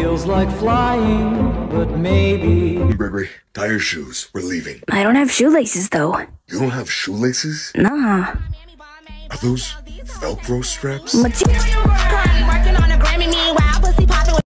feels like flying, but maybe. Gregory, tie your shoes. We're leaving. I don't have shoelaces, though. You don't have shoelaces? Nah. Are those Velcro straps? Material.